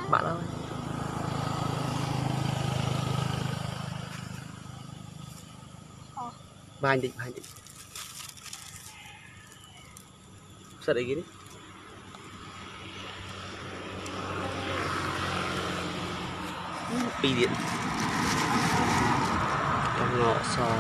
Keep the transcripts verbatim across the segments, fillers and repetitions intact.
bạn ơi ba anh định hai định sao đấy đi pi điện trong ngõ sò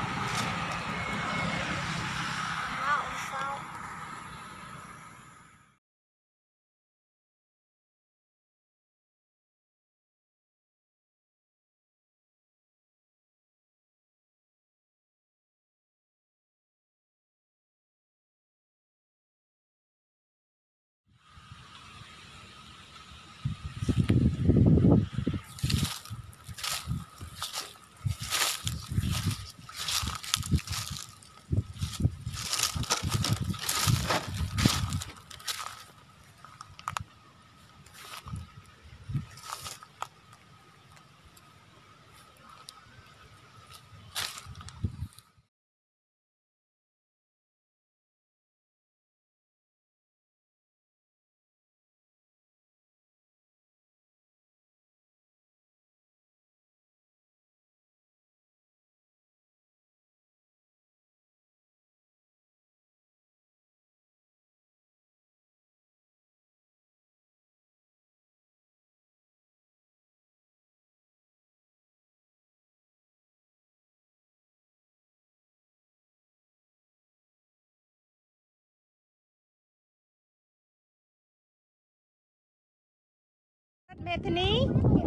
Mẹ thế ní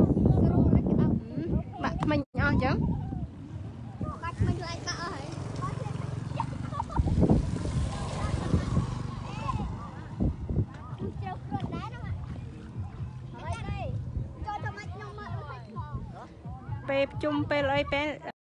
bạn mình nhỏ chứ pe chung pe lơi pe